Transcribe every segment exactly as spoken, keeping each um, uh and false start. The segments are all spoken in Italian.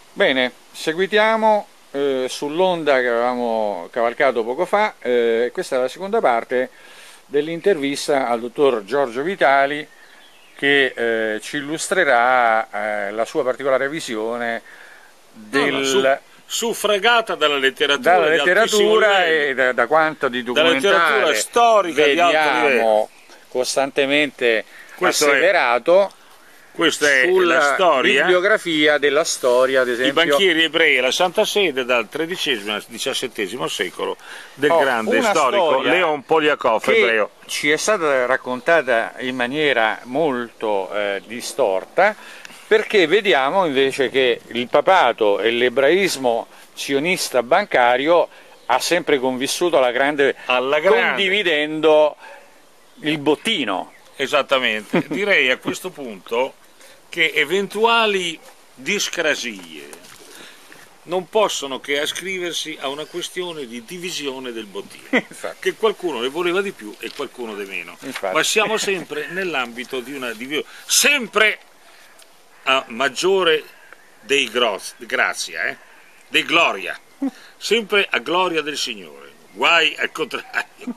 Bene, seguitiamo eh, sull'onda che avevamo cavalcato poco fa. Eh, questa è la seconda parte dell'intervista al dottor Giorgio Vitali, che eh, ci illustrerà eh, la sua particolare visione del... No, no, su, suffragata dalla letteratura, dalla letteratura e da, da quanto di documentale storica vediamo di alto livello. Costantemente Questo asseverato. È... Questa è sulla la storia, bibliografia della storia, ad esempio. I banchieri ebrei e la Santa Sede dal tredicesimo al diciassettesimo secolo del Oh, grande storico Leon Poliakov, ebreo. Ci è stata raccontata in maniera molto eh, distorta, perché vediamo invece che il papato e l'ebraismo sionista bancario ha sempre convissuto alla grande, alla grande. condividendo il bottino. Esattamente, direi a questo punto che eventuali discrasie non possono che ascriversi a una questione di divisione del bottino, che qualcuno ne voleva di più e qualcuno di meno. Infatti. Ma siamo sempre nell'ambito di una divisione, sempre a maggiore dei groz, grazia, eh? dei gloria, sempre a gloria del Signore, guai al contrario.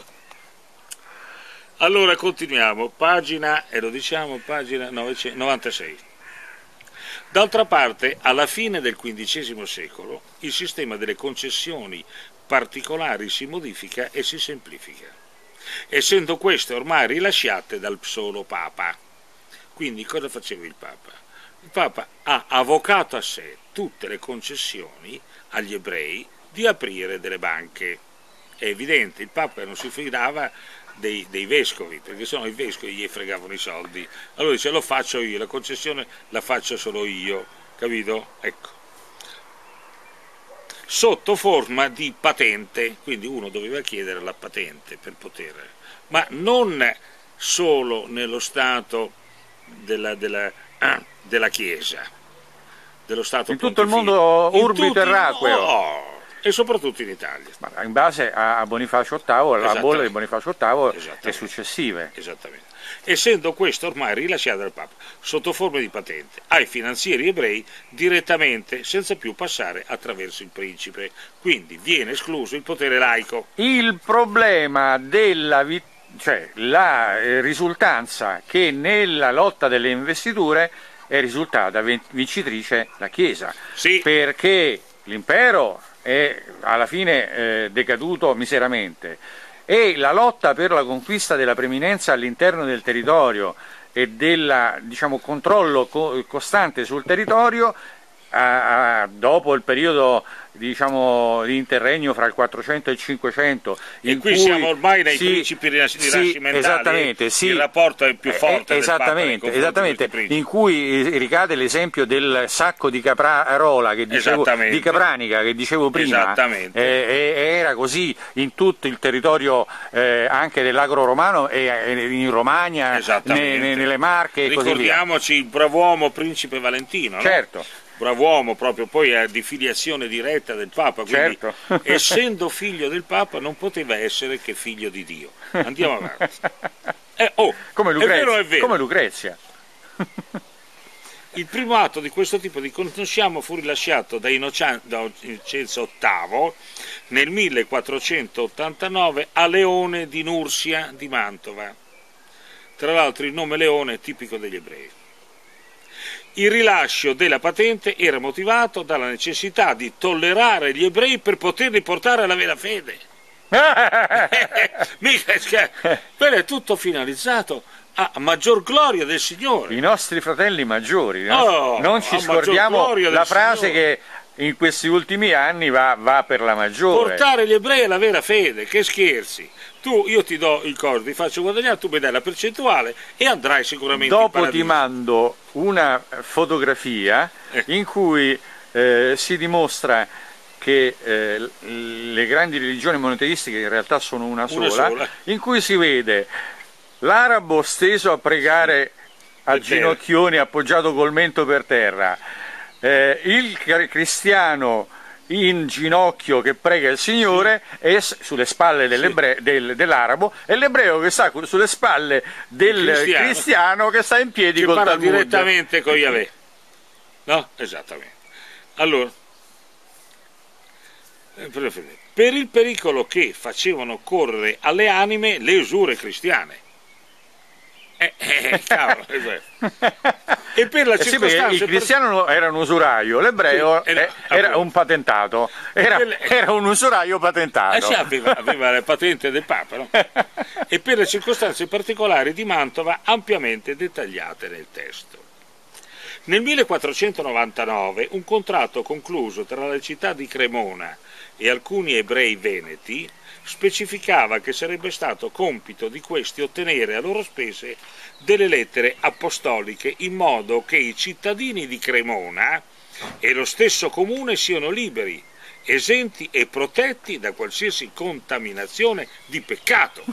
Allora continuiamo, pagina, e lo diciamo, pagina novantasei. D'altra parte, alla fine del quindicesimo secolo, il sistema delle concessioni particolari si modifica e si semplifica, essendo queste ormai rilasciate dal solo Papa. Quindi cosa faceva il Papa? Il Papa ha avvocato a sé tutte le concessioni agli ebrei di aprire delle banche. È evidente, il Papa non si fidava Dei, dei vescovi, perché sennò i vescovi gli fregavano i soldi. Allora dice: lo faccio io, la concessione la faccio solo io, capito? Ecco, sotto forma di patente, quindi uno doveva chiedere la patente per poter, ma non solo nello stato della, della, della Chiesa, dello stato in tutto il mondo urbi terraqueo. Oh, e soprattutto in Italia. Ma in base a Bonifacio ottavo, alla bolla di Bonifacio ottavo e successive. Esattamente. Essendo questo ormai rilasciato dal Papa sotto forma di patente ai finanzieri ebrei direttamente, senza più passare attraverso il principe. Quindi viene escluso il potere laico. Il problema della vittoria, cioè la risultanza che nella lotta delle investiture è risultata vincitrice la Chiesa. Sì. Perché l'impero è alla fine eh, decaduto miseramente e la lotta per la conquista della preminenza all'interno del territorio e del, diciamo, controllo co costante sul territorio a, a, dopo il periodo, diciamo, di interregno fra il quattrocento e il cinquecento, in e qui cui siamo ormai nei si, principi rinascimentali, sì, esattamente, sì, il rapporto è più forte eh, esattamente, del Papa esattamente, in cui ricade l'esempio del sacco di Caprarola che dicevo, di Capranica che dicevo prima, eh, era così in tutto il territorio eh, anche dell'agro romano e in Romagna, ne, ne, nelle Marche e così via. Ricordiamoci il brav'uomo principe Valentino, certo. No? Brav'uomo, proprio poi è di filiazione diretta del Papa, quindi certo. essendo figlio del Papa non poteva essere che figlio di Dio. Andiamo avanti. Eh, oh, come Lucrezia. È vero, è vero. Come Lucrezia. Il primo atto di questo tipo di conosciamo fu rilasciato da Innocenzo ottavo nel millequattrocentottantanove a Leone di Nursia di Mantova. Tra l'altro il nome Leone è tipico degli ebrei. Il rilascio della patente era motivato dalla necessità di tollerare gli ebrei per poterli portare alla vera fede. Mica, quello è tutto finalizzato a maggior gloria del Signore. I nostri fratelli maggiori, no? Oh, non ci scordiamo la frase Signore. Che in questi ultimi anni va, va per la maggiore. Portare gli ebrei alla vera fede, che scherzi. Tu, io ti do il corso, ti faccio guadagnare, tu mi dai la percentuale e andrai sicuramente dopo in paradiso. Ti mando una fotografia eh. in cui eh, si dimostra che eh, le grandi religioni monoteistiche in realtà sono una sola, una sola. In cui si vede l'arabo steso a pregare a ginocchioni appoggiato col mento per terra, eh, il cristiano in ginocchio che prega il Signore e sulle spalle dell'arabo del, dell'arabo e l'ebreo che sta sulle spalle del cristiano, cristiano che sta in piedi che col parla Talmud. Direttamente con Yahweh. No? Esattamente. Allora, per il pericolo che facevano correre alle anime le usure cristiane. Eh, eh, cavolo, e per la eh sì, circostanza il cristiano era un usuraio, l'ebreo sì, era, era un patentato, era, era un usuraio patentato. Eh sì, aveva, aveva la patente del Papa, no? E per le circostanze particolari di Mantova ampiamente dettagliate nel testo. Nel millequattrocentonovantanove un contratto concluso tra la città di Cremona e alcuni ebrei veneti specificava che sarebbe stato compito di questi ottenere a loro spese delle lettere apostoliche in modo che i cittadini di Cremona e lo stesso comune siano liberi, esenti e protetti da qualsiasi contaminazione di peccato,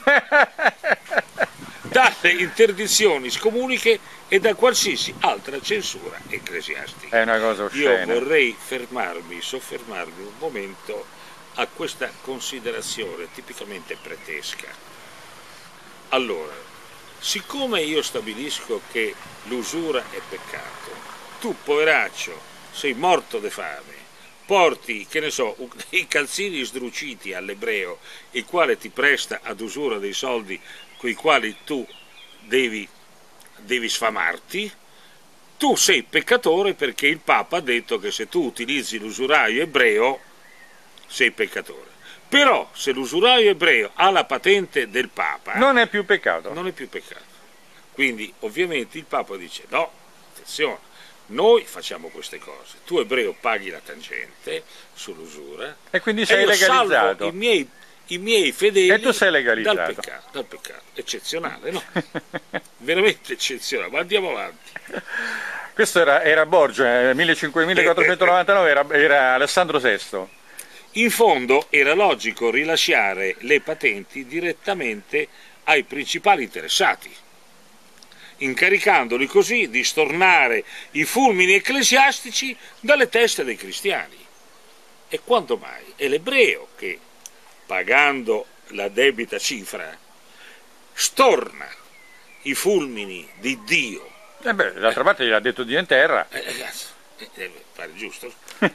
dalle interdizioni scomuniche e da qualsiasi altra censura ecclesiastica. È una cosa oscena. Io vorrei fermarmi, soffermarmi un momento a questa considerazione tipicamente pretesca. Allora, siccome io stabilisco che l'usura è peccato, tu poveraccio sei morto de fame, porti, che ne so, i calzini sdruciti all'ebreo, il quale ti presta ad usura dei soldi coi quali tu devi, devi sfamarti, tu sei peccatore perché il Papa ha detto che se tu utilizzi l'usuraio ebreo sei peccatore. Però se l'usuraio ebreo ha la patente del Papa non è più peccato. Non è più peccato. Quindi ovviamente il Papa dice no, attenzione, noi facciamo queste cose, tu ebreo paghi la tangente sull'usura e quindi sei e io legalizzato. Salvo i miei, i miei fedeli e tu sei legalizzato. Dal peccato, dal peccato. Eccezionale, no? Veramente eccezionale, ma andiamo avanti. Questo era, era Borgia, millequattrocentonovantanove era, era Alessandro sesto. In fondo era logico rilasciare le patenti direttamente ai principali interessati, incaricandoli così di stornare i fulmini ecclesiastici dalle teste dei cristiani. E quando mai è l'ebreo che, pagando la debita cifra, storna i fulmini di Dio. Eh beh, d'altra parte gliel'ha detto Dio in terra. Eh, ragazzi, eh, pare giusto.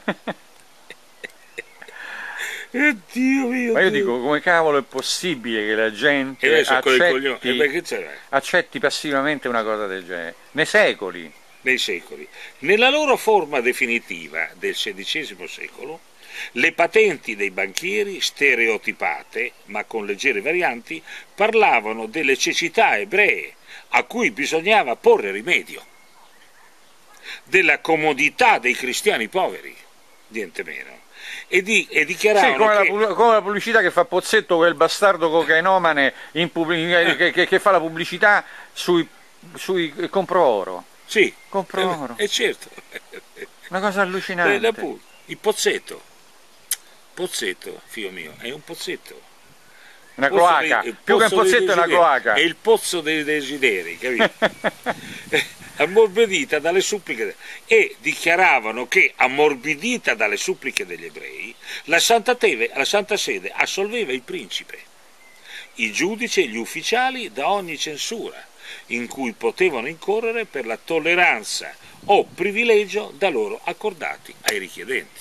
Dio mio, ma io Dio. dico, come cavolo è possibile che la gente e accetti, e accetti passivamente una cosa del genere? Nei secoli. Nei secoli. Nella loro forma definitiva del sedicesimo secolo, le patenti dei banchieri, stereotipate, ma con leggere varianti, parlavano delle cecità ebree a cui bisognava porre rimedio, della comodità dei cristiani poveri, niente meno. E, di, e dichiaravano sì, come, che... la, come la pubblicità che fa Pozzetto, quel bastardo cocainomane in che, che, che fa la pubblicità sui, sui compro oro. Sì, compro eh, oro. Eh, certo. Una cosa allucinante. Eh, il Pozzetto. Pozzetto, figlio mio, è un pozzetto. Una cloaca. Dei, Più che un pozzetto è una cloaca. È il pozzo dei desideri, capito? Ammorbidita dalle suppliche, e dichiaravano che, ammorbidita dalle suppliche degli ebrei, la Santa, Teve, la Santa Sede assolveva il principe, i giudici e gli ufficiali da ogni censura in cui potevano incorrere per la tolleranza o privilegio da loro accordati ai richiedenti.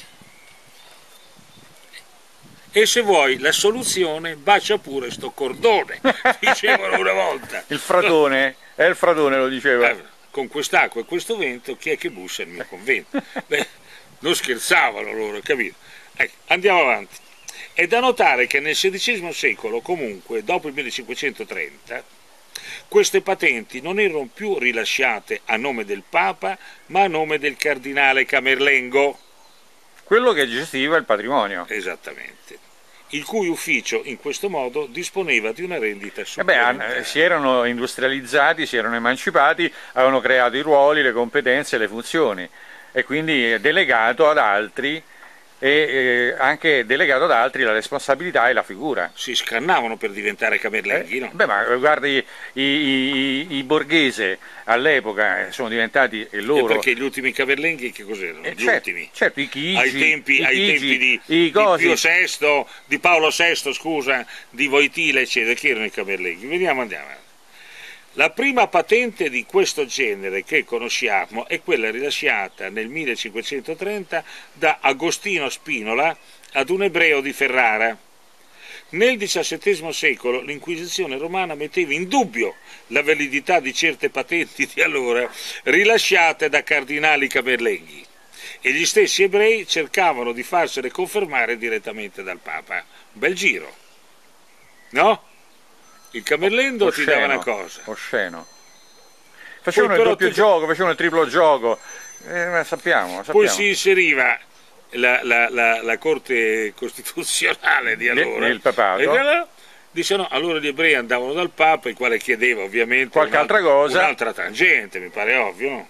E se vuoi la soluzione, bacia pure sto cordone, dicevano una volta. Il fratone, è il fratone lo diceva. Eh, con quest'acqua e questo vento, chi è che bussa il mio convento? Beh, non scherzavano loro, capito? Ecco, andiamo avanti. È da notare che nel sedicesimo secolo, comunque, dopo il millecinquecentotrenta, queste patenti non erano più rilasciate a nome del Papa, ma a nome del cardinale Camerlengo. Quello che gestiva il patrimonio. Esattamente. Il cui ufficio in questo modo disponeva di una rendita supplementare. Eh beh, si erano industrializzati, si erano emancipati, avevano creato i ruoli, le competenze, le funzioni e quindi delegato ad altri e eh, anche delegato ad altri la responsabilità e la figura. Si scannavano per diventare Camerlenghi, eh, no? Beh, ma guardi, i, i, i borghese all'epoca sono diventati loro... E perché gli ultimi Camerlenghi che cos'erano? Eh, gli certo, ultimi? certo, i Chigi, ai tempi, i ai Chigi, tempi di, i di Pio sesto, di Paolo sesto, scusa, di Wojtyla, eccetera, che erano i Camerlenghi. Vediamo, andiamo. La prima patente di questo genere che conosciamo è quella rilasciata nel millecinquecentotrenta da Agostino Spinola ad un ebreo di Ferrara. Nel diciassettesimo secolo l'Inquisizione romana metteva in dubbio la validità di certe patenti di allora rilasciate da cardinali camerlenghi e gli stessi ebrei cercavano di farsele confermare direttamente dal Papa. Un bel giro, no? Il camerlendo osceno, ti dava una cosa. Osceno. Facevano il doppio tu... gioco, facevano il triplo gioco, eh, sappiamo, sappiamo. Poi si inseriva la, la, la, la Corte Costituzionale di allora. Il papato. Dice no, allora gli ebrei andavano dal Papa, il quale chiedeva ovviamente qualche altra cosa. Un'altra tangente, mi pare ovvio, no?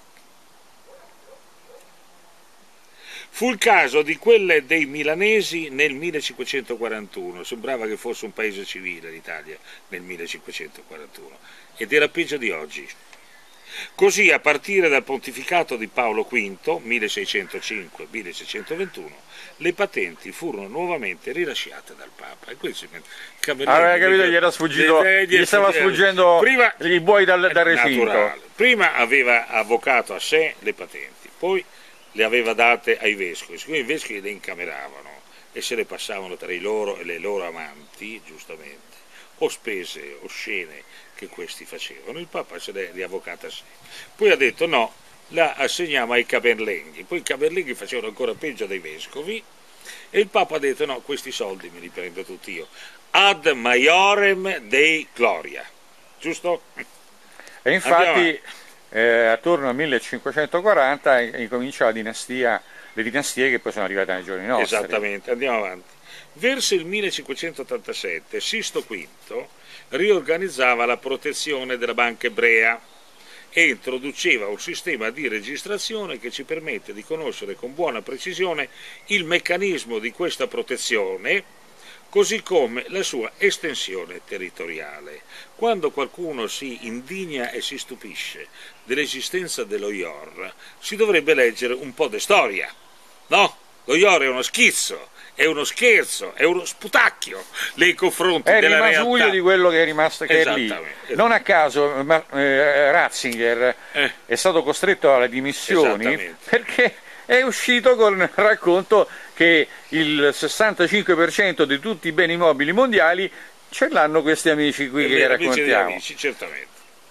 Fu il caso di quelle dei milanesi nel millecinquecentoquarantuno, sembrava che fosse un paese civile l'Italia nel millecinquecentoquarantuno, ed era peggio di oggi. Così a partire dal pontificato di Paolo quinto, milleseicentocinque milleseicentoventuno, le patenti furono nuovamente rilasciate dal Papa. E questo aveva capito, gli era sfuggito, le, gli, gli stava sfuggendo prima, i buoi dal, dal recinto. Naturale. Prima aveva avvocato a sé le patenti, poi le aveva date ai vescovi, siccome i vescovi le incameravano e se le passavano tra i loro e le loro amanti, giustamente, o spese oscene che questi facevano, il Papa se le ha avvocate a sé. Poi ha detto no, la assegniamo ai camerlenghi, poi i camerlenghi facevano ancora peggio dei vescovi e il Papa ha detto no, questi soldi me li prendo tutti io, ad maiorem dei gloria, giusto? E infatti Eh, attorno al millecinquecentoquaranta incomincia la dinastia, le dinastie che poi sono arrivate nei giorni nostri. Esattamente, andiamo avanti. Verso il millecinquecentottantasette Sisto quinto riorganizzava la protezione della banca ebrea e introduceva un sistema di registrazione che ci permette di conoscere con buona precisione il meccanismo di questa protezione, così come la sua estensione territoriale. Quando qualcuno si indigna e si stupisce dell'esistenza dello I O R, si dovrebbe leggere un po' di storia. No, lo I O R è uno schizzo, è uno scherzo, è uno sputacchio nei confronti è della realtà. È il rimasuglio di quello che è rimasto che è lì. Non a caso ma, eh, Ratzinger eh. è stato costretto alle dimissioni perché è uscito con il racconto che il sessantacinque per cento di tutti i beni mobili mondiali ce l'hanno questi amici qui e che raccontiamo. Amici, certamente.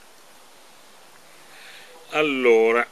Allora,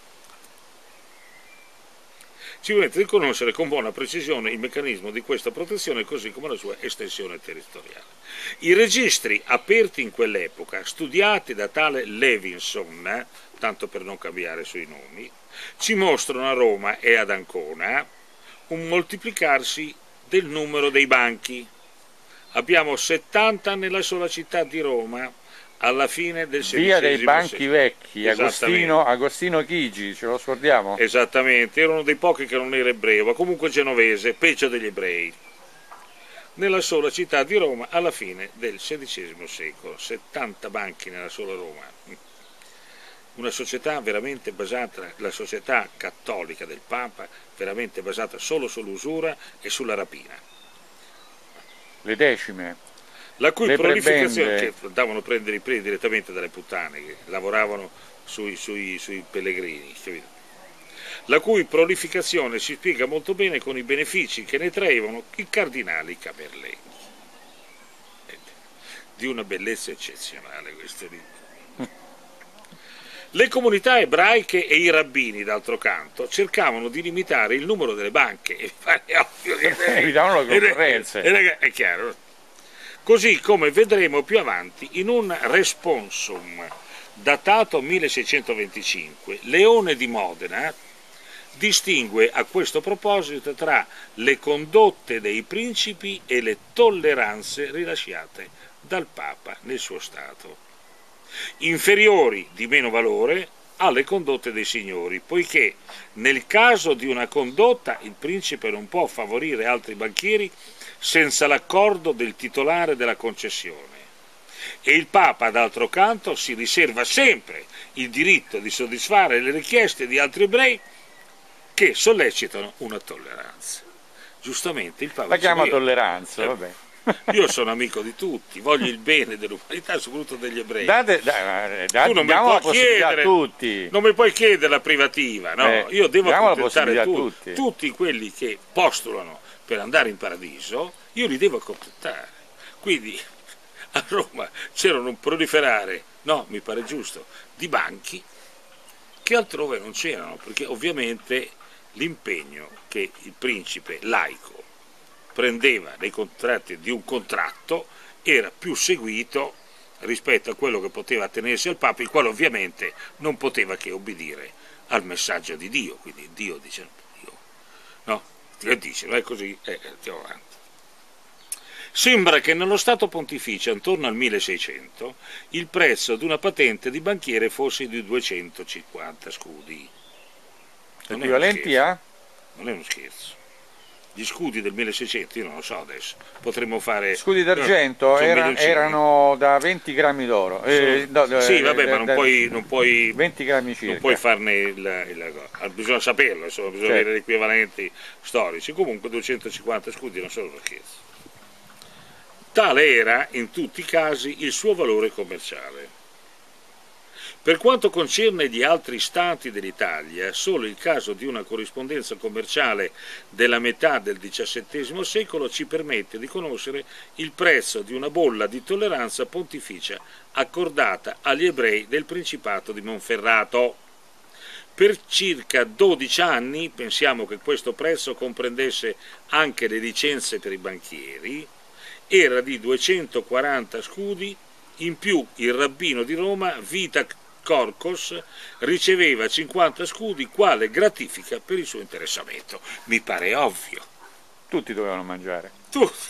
ci permette di conoscere con buona precisione il meccanismo di questa protezione così come la sua estensione territoriale. I registri aperti in quell'epoca, studiati da tale Levinson, eh, tanto per non cambiare sui nomi, ci mostrano a Roma e ad Ancona un moltiplicarsi del numero dei banchi. Abbiamo settanta nella sola città di Roma alla fine del sedicesimo Via dei banchi secolo. Vecchi, Agostino, Agostino Chigi, ce lo scordiamo? Esattamente, era uno dei pochi che non era ebreo, ma comunque genovese, peggio degli ebrei. Nella sola città di Roma alla fine del sedicesimo secolo, settanta banchi nella sola Roma. Una società veramente basata, la società cattolica del Papa, veramente basata solo sull'usura e sulla rapina. Le decime. La cui le prolificazione, che andavano a prendere i preti direttamente dalle puttane, che lavoravano sui, sui, sui pellegrini, capito? La cui prolificazione si spiega molto bene con i benefici che ne traevano i cardinali camerlenghi. Di una bellezza eccezionale questo libro. Le comunità ebraiche e i rabbini, d'altro canto, cercavano di limitare il numero delle banche. E è ovvio che evitavano le concorrenze. È, è chiaro. Così come vedremo più avanti in un responsum datato milleseicentoventicinque, Leone di Modena distingue a questo proposito tra le condotte dei principi e le tolleranze rilasciate dal Papa nel suo Stato, inferiori di meno valore alle condotte dei signori, poiché nel caso di una condotta il principe non può favorire altri banchieri senza l'accordo del titolare della concessione e il Papa d'altro canto si riserva sempre il diritto di soddisfare le richieste di altri ebrei che sollecitano una tolleranza. Giustamente il Papa la chiama io, tolleranza, eh, vabbè. Io sono amico di tutti, voglio il bene dell'umanità, soprattutto degli ebrei. Date, date, date, tu non mi la puoi chiedere, a tutti. Non mi puoi chiedere la privativa, no? Eh, Io devo accontentare tu, tutti. tutti quelli che postulano per andare in paradiso, io li devo accontentare. Quindi a Roma c'erano un proliferare, no, mi pare giusto, di banchi che altrove non c'erano, perché ovviamente l'impegno che il principe laico prendeva nei contratti di un contratto era più seguito rispetto a quello che poteva tenersi al Papa, il quale ovviamente non poteva che obbedire al messaggio di Dio, quindi Dio dice, Dio, no, Dio dice, non è così, eh, andiamo avanti. Sembra che nello Stato Pontificio, attorno al milleseicento, il prezzo di una patente di banchiere fosse di duecentocinquanta scudi. Non equivalenti a? Non è uno scherzo. Gli scudi del milleseicento, io non lo so adesso, potremmo fare... Scudi d'argento era, erano da venti grammi d'oro. Eh, no, sì, vabbè, eh, ma non, da, puoi, non puoi... venti grammi circa. Non puoi farne il... il bisogna saperlo, insomma, bisogna certo. avere gli equivalenti storici. Comunque duecentocinquanta scudi non sono uno scherzo. Tale era, in tutti i casi, il suo valore commerciale. Per quanto concerne gli altri stati dell'Italia, solo il caso di una corrispondenza commerciale della metà del diciassettesimo secolo ci permette di conoscere il prezzo di una bolla di tolleranza pontificia accordata agli ebrei del Principato di Monferrato. Per circa dodici anni, pensiamo che questo prezzo comprendesse anche le licenze per i banchieri, era di duecentoquaranta scudi, in più il rabbino di Roma, Vita Corcos, riceveva cinquanta scudi quale gratifica per il suo interessamento. Mi pare ovvio. Tutti dovevano mangiare. Tutti.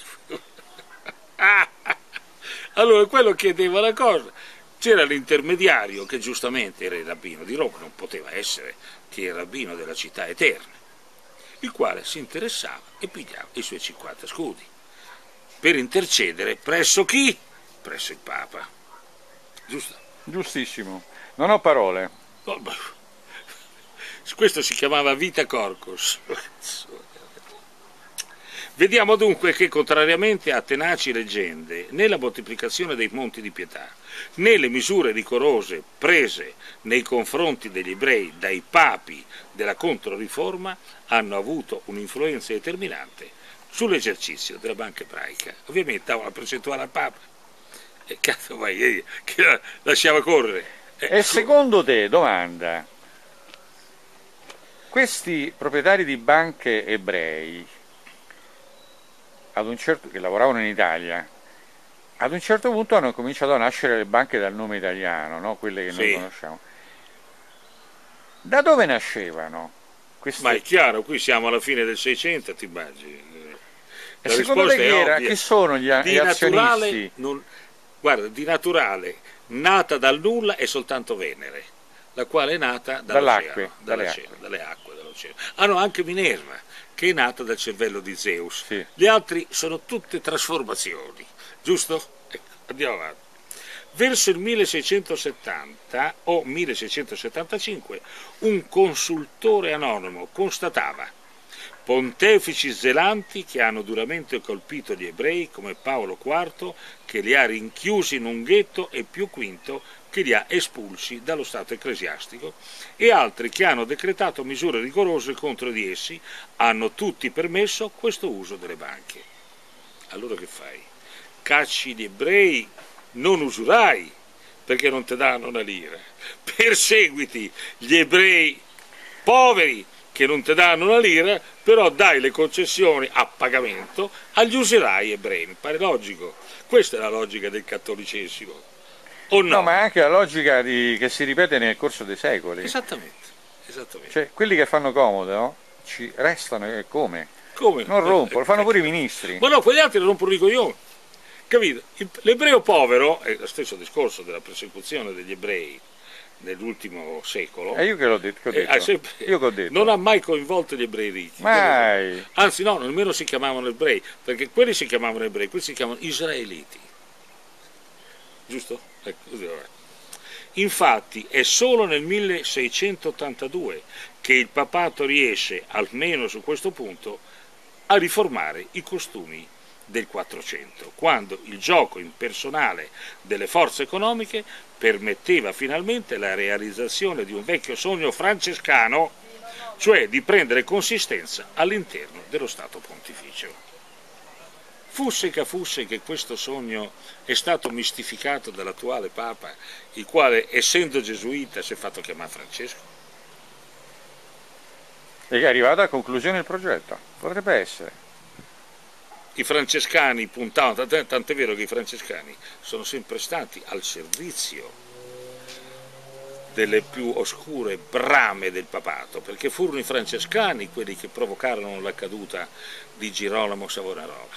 Allora quello chiedeva la cosa. C'era l'intermediario che giustamente era il rabbino di Roma, non poteva essere che il rabbino della città eterna, il quale si interessava e pigliava i suoi cinquanta scudi per intercedere presso chi? Presso il Papa. Giusto? Giustissimo. Non ho parole. Oh, questo si chiamava Vita Corcos. Vediamo dunque che, contrariamente a tenaci leggende, né la moltiplicazione dei monti di pietà, né le misure rigorose prese nei confronti degli ebrei dai papi della Controriforma hanno avuto un'influenza determinante sull'esercizio della banca ebraica. Ovviamente dava una percentuale al Papa e cazzo vai, eh, che la lasciava correre. Eh, e secondo te, domanda, questi proprietari di banche ebrei ad un certo, che lavoravano in Italia, ad un certo punto hanno cominciato a nascere le banche dal nome italiano, no? Quelle che noi sì. conosciamo. Da dove nascevano? Queste... Ma è chiaro, qui siamo alla fine del Seicento, ti immagini. La e secondo te chi, era, chi sono gli, di gli naturale, azionisti? Non, guarda, di naturale, nata dal nulla è soltanto Venere, la quale è nata dall'oceano, dalle, dalle, acque. dalle acque dell'oceano. Hanno anche Minerva, che è nata dal cervello di Zeus. Sì. Gli altri sono tutte trasformazioni, giusto? Ecco, andiamo avanti. Verso il milleseicentosettanta o milleseicentosettantacinque un consultore anonimo constatava pontefici zelanti che hanno duramente colpito gli ebrei come Paolo quarto che li ha rinchiusi in un ghetto e Pio quinto che li ha espulsi dallo stato ecclesiastico e altri che hanno decretato misure rigorose contro di essi, hanno tutti permesso questo uso delle banche. Allora che fai? Cacci gli ebrei, non usurai, perché non ti danno una lira. Perseguiti gli ebrei poveri che non ti danno una lira, però dai le concessioni a pagamento agli usurai ebrei. Mi pare logico. Questa è la logica del cattolicesimo. O no? No, ma è anche la logica di, che si ripete nel corso dei secoli. Esattamente. Esattamente. Cioè, quelli che fanno comodo, no? Ci restano e come? Come? Non rompono, lo fanno pure i ministri. Ma no, quegli altri lo rompono i coglioni. Capito? L'ebreo povero, è lo stesso discorso della persecuzione degli ebrei nell'ultimo secolo. E io che l'ho detto, che ho detto. Eh, sempre, io che ho detto. Non ha mai coinvolto gli ebrei ricchi. Mai. Anzi no, nemmeno si chiamavano ebrei, perché quelli si chiamavano ebrei, quelli si chiamano israeliti. Giusto? Ecco, così va. Infatti è solo nel milleseicentottantadue che il papato riesce, almeno su questo punto, a riformare i costumi del Quattrocento, quando il gioco impersonale delle forze economiche permetteva finalmente la realizzazione di un vecchio sogno francescano, cioè di prendere consistenza all'interno dello Stato Pontificio. Fusse che fusse che questo sogno è stato mistificato dall'attuale Papa, il quale, essendo gesuita, si è fatto chiamare Francesco. E è arrivato a conclusione il progetto, potrebbe essere. I francescani puntavano, tant'è vero che i francescani sono sempre stati al servizio delle più oscure brame del papato, perché furono i francescani quelli che provocarono la caduta di Girolamo Savonarola,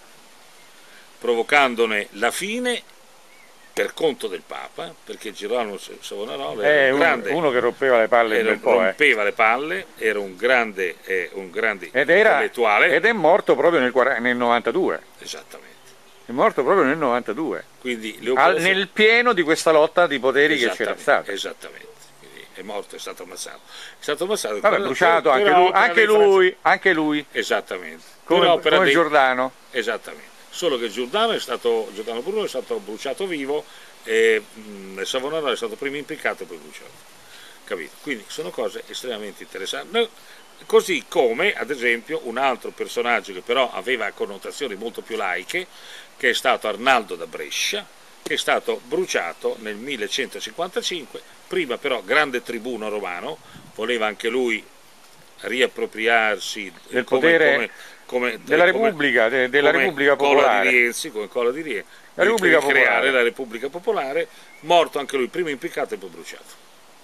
provocandone la fine per conto del Papa, perché Girolamo Savonarola era eh, un grande, uno che rompeva le palle era, un bel po', rompeva eh. le palle, era un grande, eh, un grande ed era, intellettuale. Ed è morto proprio nel, nel novantadue. Esattamente. È morto proprio nel novantadue. Quindi le Al, nel pieno di questa lotta di poteri che c'era stata. Esattamente. Quindi è morto, è stato ammazzato. È stato ammazzato. Vabbè, bruciato anche lui, anche lui, anche lui. Esattamente. Come, come dei... Giordano. Esattamente. Solo che Giordano è stato, Giordano Bruno è stato bruciato vivo e mh, Savonarola è stato prima impiccato e poi bruciato. Capito? Quindi sono cose estremamente interessanti. Così come, ad esempio, un altro personaggio che però aveva connotazioni molto più laiche, che è stato Arnaldo da Brescia, che è stato bruciato nel millecentocinquantacinque, prima però grande tribuno romano, voleva anche lui riappropriarsi del come, potere come, come, della come, Repubblica, de, della come Repubblica Popolare, Cola di Rienzi, come Cola di Rienzi, la Repubblica di creare Popolare. la Repubblica Popolare, morto anche lui, prima impiccato e poi bruciato.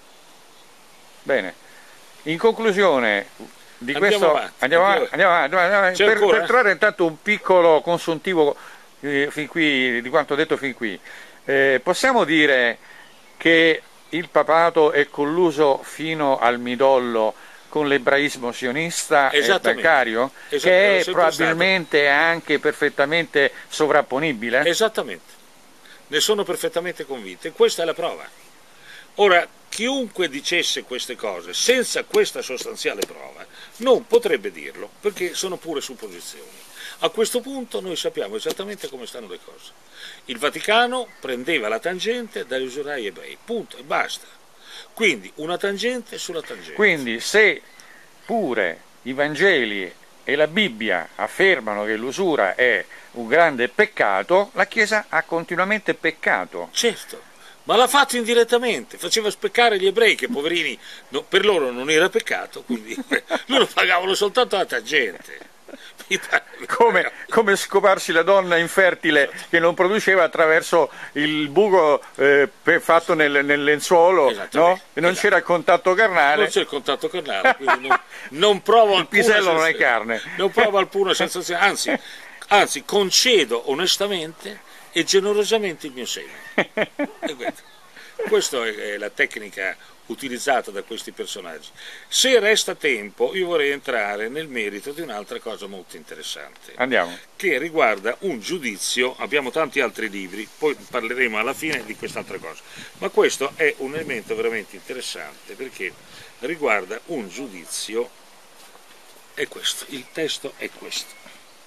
Bene, in conclusione di andiamo questo avanti, andiamo avanti, andiamo avanti, andiamo avanti. Per, ancora, per trarre intanto un piccolo consuntivo eh, fin qui, di quanto detto fin qui, eh, possiamo dire che il papato è colluso fino al midollo con l'ebraismo sionista e bancario, che è probabilmente stato. anche perfettamente sovrapponibile? Esattamente, ne sono perfettamente convinto e questa è la prova. Ora, chiunque dicesse queste cose senza questa sostanziale prova non potrebbe dirlo, perché sono pure supposizioni. A questo punto noi sappiamo esattamente come stanno le cose. Il Vaticano prendeva la tangente dagli usurai ebrei, punto e basta. Quindi una tangente sulla tangente. Quindi se pure i Vangeli e la Bibbia affermano che l'usura è un grande peccato, la Chiesa ha continuamente peccato. Certo. Ma l'ha fatto indirettamente, faceva speccare gli ebrei che poverini, no, per loro non era peccato, quindi loro pagavano soltanto la tangente. Come, come scoparsi la donna infertile che non produceva attraverso il buco eh, fatto nel, nel lenzuolo, no? E non c'era il contatto carnale. Non c'è il contatto carnale, quindi non, non provo il pisello non è carne. Non provo alcuna sensazione, anzi, anzi concedo onestamente e generosamente il mio seme. Questa è la tecnica utilizzata da questi personaggi. Se resta tempo io vorrei entrare nel merito di un'altra cosa molto interessante. Andiamo. Che riguarda un giudizio, abbiamo tanti altri libri, poi parleremo alla fine di quest'altra cosa, ma questo è un elemento veramente interessante perché riguarda un giudizio, è questo, il testo è questo.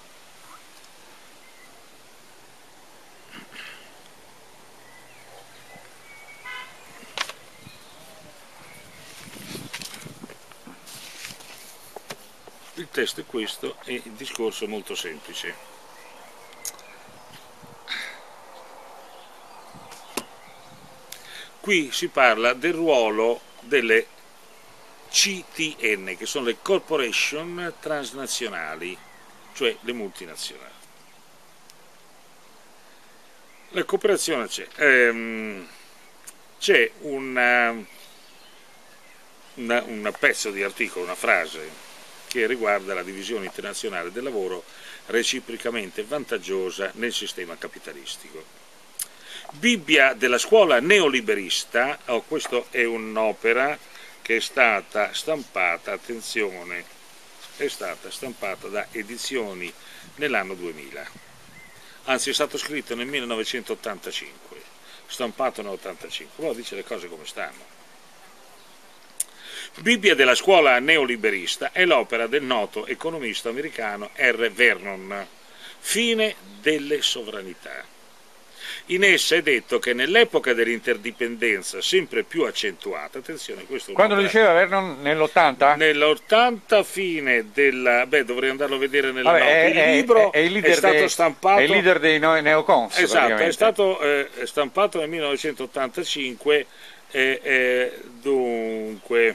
Il testo è questo e il discorso è molto semplice. Qui si parla del ruolo delle C T N, che sono le corporation transnazionali, cioè le multinazionali. La cooperazione c'è. Ehm, c'è una, una, una pezzo di articolo, una frase che riguarda la divisione internazionale del lavoro reciprocamente vantaggiosa nel sistema capitalistico. Bibbia della scuola neoliberista, oh, questa è un'opera che è stata stampata, attenzione, è stata stampata da Edizioni nell'anno duemila, anzi è stato scritto nel millenovecentottantacinque, stampato nell'ottantacinque, però dice le cose come stanno. Bibbia della scuola neoliberista è l'opera del noto economista americano R. Vernon, fine delle sovranità. In essa è detto che nell'epoca dell'interdipendenza sempre più accentuata, attenzione, questo quando lo diceva Vernon nell'ottanta? Nell'ottanta fine della, beh dovrei andarlo a vedere nella Vabbè, note, è, il libro è, è, è è stato dei, stampato, è il leader dei neocons. Esatto, è stato eh, stampato nel millenovecentottantacinque, eh, eh, dunque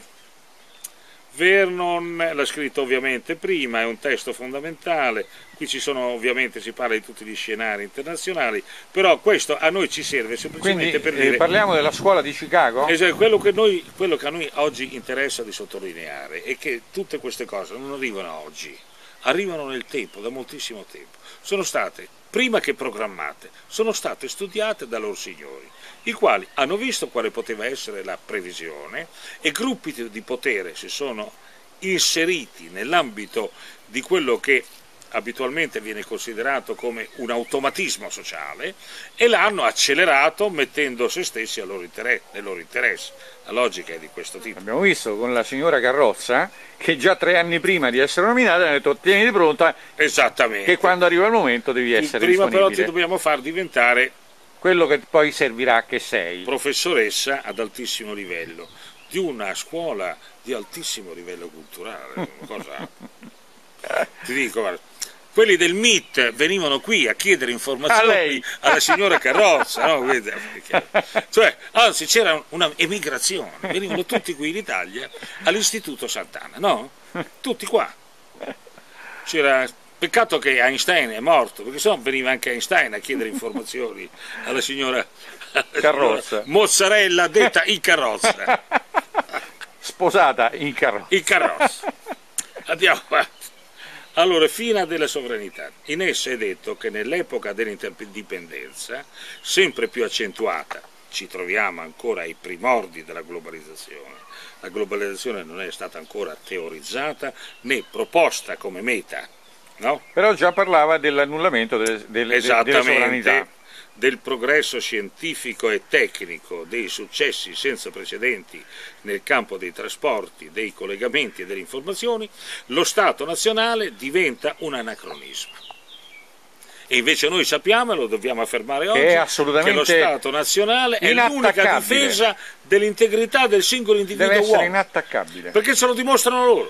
Vernon l'ha scritto ovviamente prima, è un testo fondamentale, qui ci sono ovviamente, si parla di tutti gli scenari internazionali, però questo a noi ci serve semplicemente. Quindi, per dire... Eh, parliamo della scuola di Chicago? Esatto, quello che, noi, quello che a noi oggi interessa di sottolineare è che tutte queste cose non arrivano oggi, arrivano nel tempo, da moltissimo tempo, sono state, prima che programmate, sono state studiate da loro signori, i quali hanno visto quale poteva essere la previsione e gruppi di potere si sono inseriti nell'ambito di quello che abitualmente viene considerato come un automatismo sociale e l'hanno accelerato mettendo se stessi al loro interesse, nel loro interesse. La logica è di questo tipo. Abbiamo visto con la signora Carrozza che già tre anni prima di essere nominata ha detto tieniti pronta, esattamente, che quando arriva il momento devi essere prima disponibile. Però ti dobbiamo far diventare quello che poi servirà che sei. Professoressa ad altissimo livello, di una scuola di altissimo livello culturale. Cosa? Ti dico, guarda, quelli del M I T venivano qui a chiedere informazioni a alla signora Carrozza, no? Cioè, anzi c'era una emigrazione, venivano tutti qui in Italia all'Istituto Sant'Anna, no? Tutti qua. C'era, peccato che Einstein è morto, perché sennò veniva anche Einstein a chiedere informazioni alla signora Carrozza, Mozzarella detta in carrozza, sposata in carrozza. In carrozza. Andiamo avanti. Allora, fine della sovranità. In essa è detto che nell'epoca dell'interdipendenza, sempre più accentuata, ci troviamo ancora ai primordi della globalizzazione. La globalizzazione non è stata ancora teorizzata né proposta come meta, no? Però già parlava dell'annullamento delle, delle, delle sovranità. Del progresso scientifico e tecnico, dei successi senza precedenti nel campo dei trasporti, dei collegamenti e delle informazioni, lo Stato nazionale diventa un anacronismo. E invece noi sappiamo, e lo dobbiamo affermare oggi, che, è assolutamente che lo Stato nazionale è l'unica difesa dell'integrità del singolo individuo uomo. Deve essere uomo, inattaccabile. perché ce lo dimostrano loro.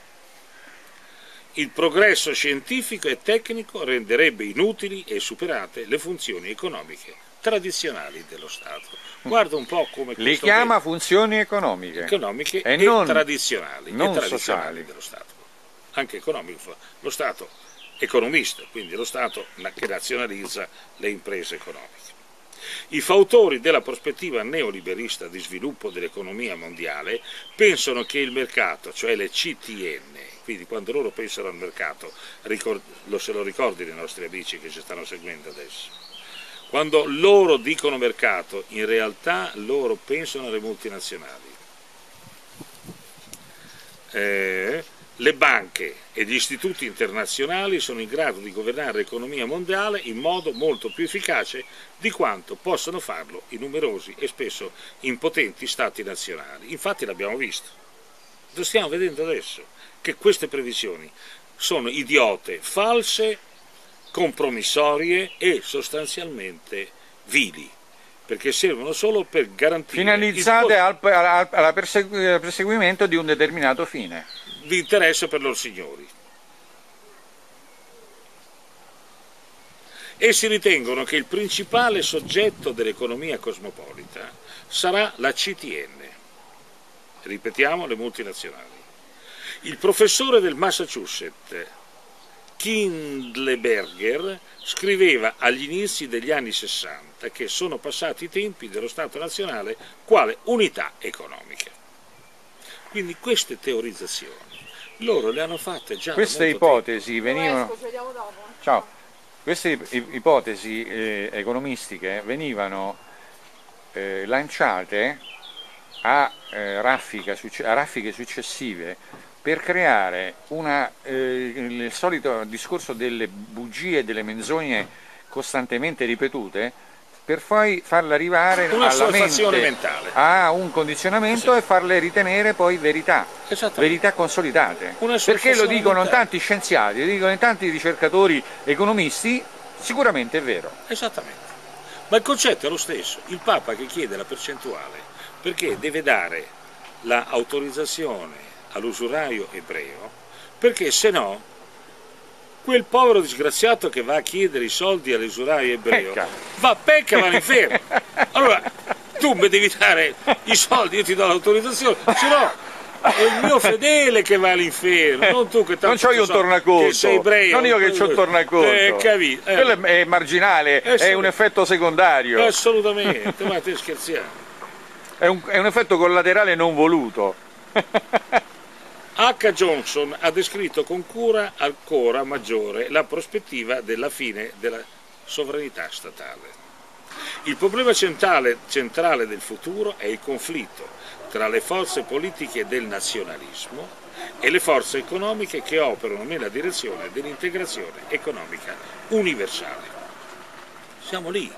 Il progresso scientifico e tecnico renderebbe inutili e superate le funzioni economiche tradizionali dello Stato. Guarda un po' come le chiama vede. funzioni economiche, economiche e, e non, tradizionali, non e tradizionali sociali dello Stato. Anche economico, lo Stato economista, quindi lo Stato che nazionalizza le imprese economiche. I fautori della prospettiva neoliberista di sviluppo dell'economia mondiale pensano che il mercato, cioè le C T N, quindi quando loro pensano al mercato, lo se lo ricordi i nostri amici che ci stanno seguendo adesso, quando loro dicono mercato, in realtà loro pensano alle multinazionali. Eh, le banche e gli istituti internazionali sono in grado di governare l'economia mondiale in modo molto più efficace di quanto possano farlo i numerosi e spesso impotenti stati nazionali. Infatti l'abbiamo visto, lo stiamo vedendo adesso, che queste previsioni sono idiote, false, compromissorie e sostanzialmente vili, perché servono solo per garantire finalizzate al, al, al perseguimento di un determinato fine di interesse per loro signori. Essi ritengono che il principale soggetto dell'economia cosmopolita sarà la C T N, ripetiamo, le multinazionali. Il professore del Massachusetts, Kindleberger, scriveva agli inizi degli anni sessanta che sono passati i tempi dello Stato nazionale quale unità economica. Quindi queste teorizzazioni loro le hanno fatte già queste da molto ipotesi tempo. venivano ciao queste ipotesi eh, economistiche venivano eh, lanciate a, eh, raffica, a raffiche successive per creare una, eh, il solito discorso delle bugie e delle menzogne costantemente ripetute per poi farle arrivare una alla mente, mentale, a un condizionamento, sì, e farle ritenere poi verità, verità consolidate. Perché lo dicono mentale. Tanti scienziati, lo dicono tanti ricercatori economisti, sicuramente è vero. Esattamente. Ma il concetto è lo stesso. Il Papa che chiede la percentuale perché deve dare l'autorizzazione all'usuraio ebreo, perché se no quel povero disgraziato che va a chiedere i soldi all'usuraio ebreo pecca. va pecca va all'inferno. Allora tu mi devi dare i soldi, io ti do l'autorizzazione, se no è il mio fedele che va all'inferno, non tu che tanto non c'ho io un tornaconto, che sei ebreo, non io che c'ho il tornaconto, eh, capito? Eh. Quello è marginale, è, è un effetto secondario. Assolutamente, ma te scherziamo. È un, è un effetto collaterale non voluto. H. Johnson ha descritto con cura ancora maggiore la prospettiva della fine della sovranità statale. Il problema centrale, centrale del futuro è il conflitto tra le forze politiche del nazionalismo e le forze economiche che operano nella direzione dell'integrazione economica universale. Siamo lì.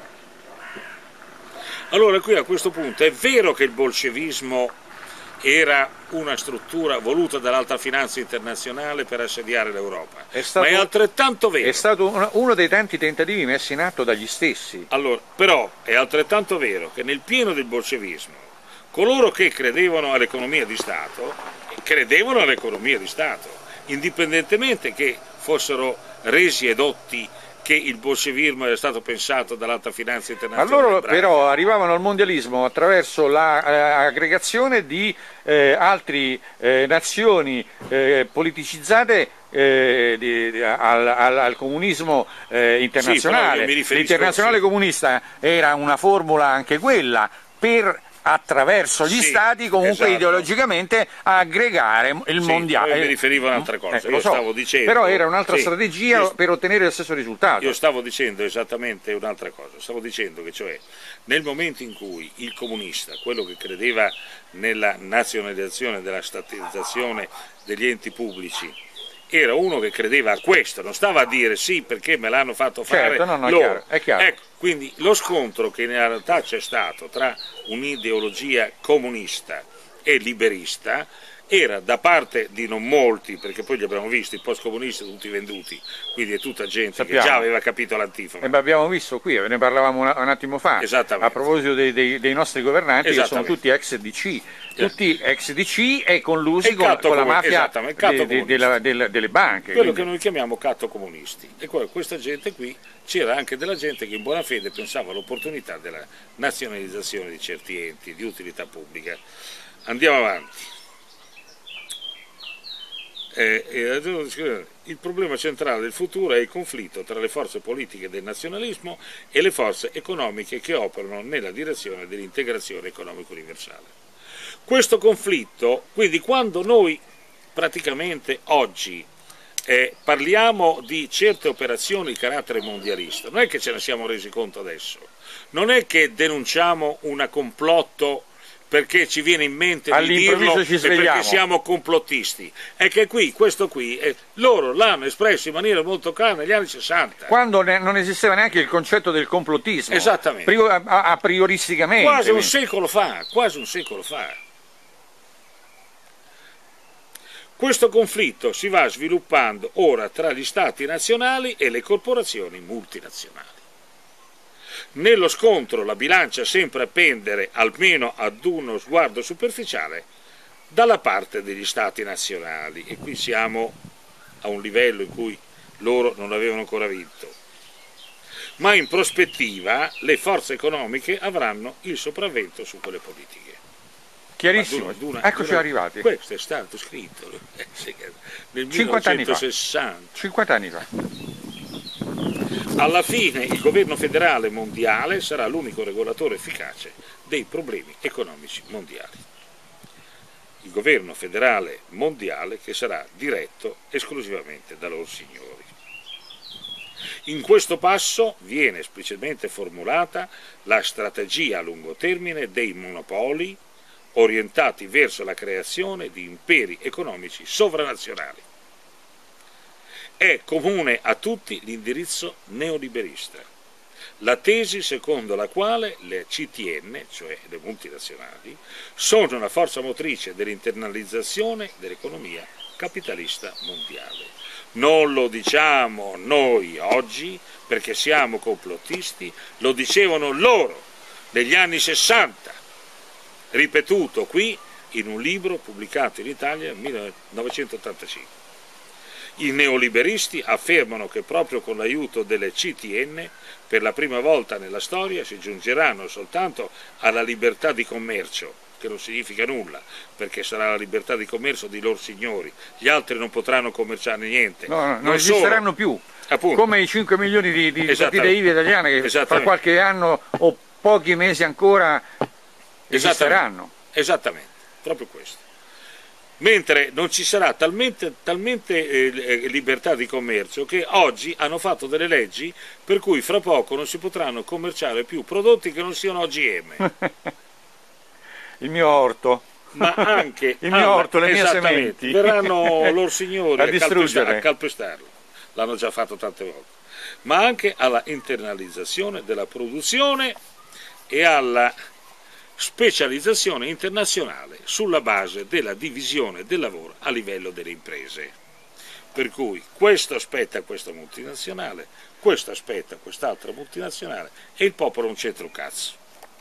Allora qui a questo punto è vero che il bolscevismo era una struttura voluta dall'alta finanza internazionale per assediare l'Europa, ma è altrettanto vero. È stato uno dei tanti tentativi messi in atto dagli stessi. Allora, però è altrettanto vero che nel pieno del bolscevismo coloro che credevano all'economia di Stato, credevano all'economia di Stato, indipendentemente che fossero resi edotti che il bolscevismo era stato pensato dall'alta finanza internazionale. Ma loro però arrivavano al mondialismo attraverso l'aggregazione la, di eh, altre eh, nazioni eh, politicizzate eh, di, di, al, al, al comunismo eh, internazionale. Sì, l'internazionale sì. comunista era una formula anche quella per attraverso gli sì, stati comunque esatto. ideologicamente a aggregare il sì, mondiale. Io mi riferivo a un'altra cosa, eh, io so, stavo dicendo, però era un'altra sì, strategia io, per ottenere lo stesso risultato. Io stavo dicendo esattamente un'altra cosa, stavo dicendo che cioè nel momento in cui il comunista, quello che credeva nella nazionalizzazione, della statizzazione degli enti pubblici, era uno che credeva a questo, non stava a dire sì perché me l'hanno fatto fare certo, no, no, loro. È chiaro, è chiaro. Ecco, quindi lo scontro che in realtà c'è stato tra un'ideologia comunista e liberista era da parte di non molti, perché poi li abbiamo visti, i post-comunisti tutti venduti, quindi è tutta gente Sappiamo. che già aveva capito l'antifona. E abbiamo visto qui, ne parlavamo un, un attimo fa, a proposito dei, dei, dei nostri governanti che sono tutti ex D C, tutti ex D C e collusi e con, con la mafia de, de, della, della, delle banche. Quello quindi. che noi chiamiamo catto comunisti. E questa gente qui, c'era anche della gente che in buona fede pensava all'opportunità della nazionalizzazione di certi enti di utilità pubblica. Andiamo avanti. Eh, eh, il problema centrale del futuro è il conflitto tra le forze politiche del nazionalismo e le forze economiche che operano nella direzione dell'integrazione economica universale. Questo conflitto, quindi quando noi praticamente oggi eh, parliamo di certe operazioni di carattere mondialista, non è che ce ne siamo resi conto adesso, non è che denunciamo un complotto perché ci viene in mente di dirlo ci e perché siamo complottisti, è che qui, questo qui, eh, loro l'hanno espresso in maniera molto chiara negli anni sessanta. Quando ne, non esisteva neanche il concetto del complottismo. Esattamente. Pri a, a prioristicamente. Quasi un secolo fa, quasi un secolo fa. Questo conflitto si va sviluppando ora tra gli stati nazionali e le corporazioni multinazionali. Nello scontro la bilancia sembra pendere, almeno ad uno sguardo superficiale, dalla parte degli stati nazionali, e qui siamo a un livello in cui loro non avevano ancora vinto. Ma in prospettiva le forze economiche avranno il sopravvento su quelle politiche. Chiarissimo, ad una, ad una, eccoci arrivati. Questo è stato scritto nel millenovecentosessanta. cinquanta anni fa. Alla fine il governo federale mondiale sarà l'unico regolatore efficace dei problemi economici mondiali. Il governo federale mondiale che sarà diretto esclusivamente da loro signori. In questo passo viene esplicitamente formulata la strategia a lungo termine dei monopoli orientati verso la creazione di imperi economici sovranazionali. È comune a tutti l'indirizzo neoliberista, la tesi secondo la quale le C T N, cioè le multinazionali, sono una forza motrice dell'internalizzazione dell'economia capitalista mondiale. Non lo diciamo noi oggi perché siamo complottisti, lo dicevano loro negli anni sessanta, ripetuto qui in un libro pubblicato in Italia nel millenovecentottantacinque. I neoliberisti affermano che proprio con l'aiuto delle C T N per la prima volta nella storia si giungeranno soltanto alla libertà di commercio, che non significa nulla, perché sarà la libertà di commercio di loro signori, gli altri non potranno commerciare niente. No, no, non esisteranno solo più, appunto, come i cinque milioni di, di partite I V A italiane che fra qualche anno o pochi mesi ancora esisteranno. Esattamente, Esattamente. proprio questo. Mentre non ci sarà talmente, talmente eh, libertà di commercio che oggi hanno fatto delle leggi per cui fra poco non si potranno commerciare più prodotti che non siano O G M. Il mio orto. Ma anche il mio orto, le mie sementi. Verranno loro signori a, a, calpestar, a calpestarlo. L'hanno già fatto tante volte. Ma anche alla internalizzazione della produzione e alla specializzazione internazionale sulla base della divisione del lavoro a livello delle imprese. Per cui questo aspetta questa multinazionale, questo aspetta quest'altra multinazionale e il popolo non c'entra un cazzo.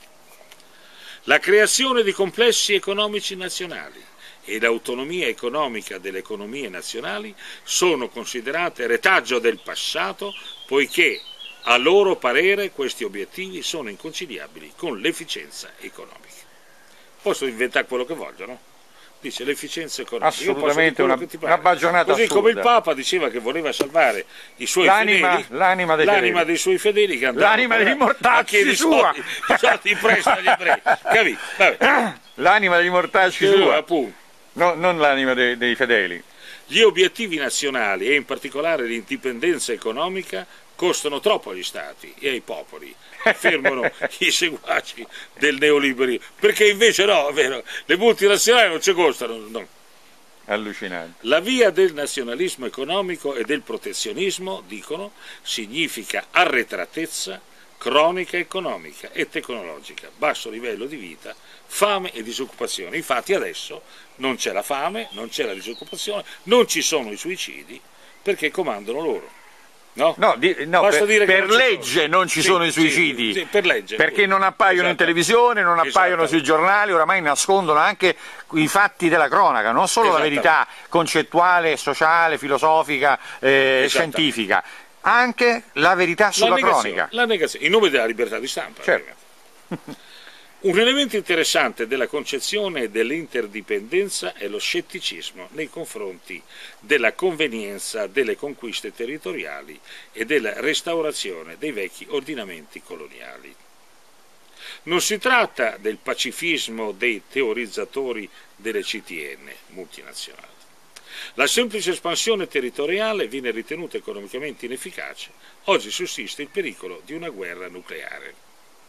La creazione di complessi economici nazionali e l'autonomia economica delle economie nazionali sono considerate retaggio del passato, poiché a loro parere questi obiettivi sono inconciliabili con l'efficienza economica. Possono inventare quello che vogliono, dice l'efficienza economica. Assolutamente una, una bagionata Così assurda. Come il Papa diceva che voleva salvare i suoi l'anima, fedeli, l'anima dei, l'anima dei suoi fedeli che andavano l'anima dei mortacci sua, i soldi prestano agli ebrei, capito? Vabbè. L'anima dei mortacci sua, appunto. No, non l'anima dei, dei fedeli. Gli obiettivi nazionali e in particolare l'indipendenza economica costano troppo agli stati e ai popoli, affermano i seguaci del neoliberismo, perché invece no, è vero, le multinazionali non ci costano, no. Allucinante. La via del nazionalismo economico e del protezionismo, dicono, significa arretratezza cronica economica e tecnologica, basso livello di vita, fame e disoccupazione. Infatti adesso non c'è la fame, non c'è la disoccupazione, non ci sono i suicidi perché comandano loro. No, no, di, no per, dire per non legge sono. non ci sì, sono i suicidi, sì, sì, per legge, perché non appaiono in televisione, non appaiono sui giornali, oramai nascondono anche i fatti della cronaca, non solo la verità concettuale, sociale, filosofica, eh, scientifica, anche la verità sulla la cronaca. La negazione, in nome della libertà di stampa. Certo. Un elemento interessante della concezione dell'interdipendenza è lo scetticismo nei confronti della convenienza delle conquiste territoriali e della restaurazione dei vecchi ordinamenti coloniali. Non si tratta del pacifismo dei teorizzatori delle C T N multinazionali. La semplice espansione territoriale viene ritenuta economicamente inefficace. Oggi sussiste il pericolo di una guerra nucleare.